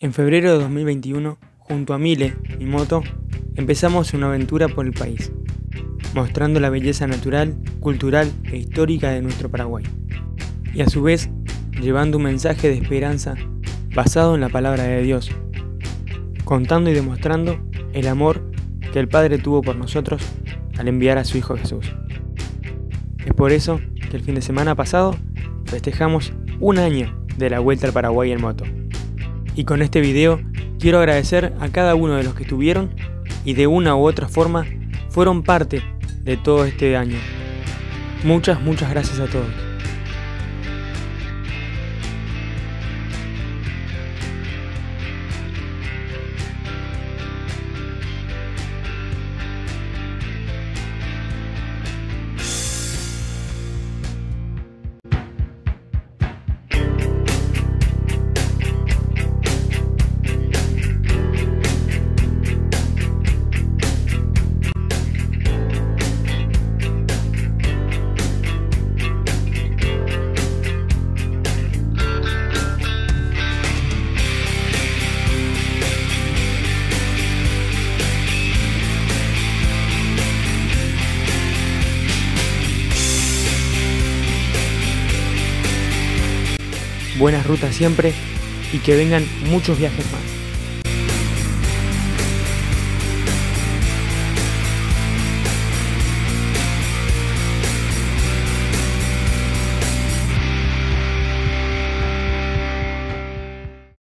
En febrero de 2021, junto a Mile, mi moto, empezamos una aventura por el país, mostrando la belleza natural, cultural e histórica de nuestro Paraguay, y a su vez llevando un mensaje de esperanza basado en la palabra de Dios, contando y demostrando el amor que el Padre tuvo por nosotros al enviar a su Hijo Jesús. Es por eso que el fin de semana pasado festejamos un año de la vuelta al Paraguay en moto. Y con este video quiero agradecer a cada uno de los que estuvieron y de una u otra forma fueron parte de todo este año. Muchas gracias a todos. Buenas rutas siempre y que vengan muchos viajes más.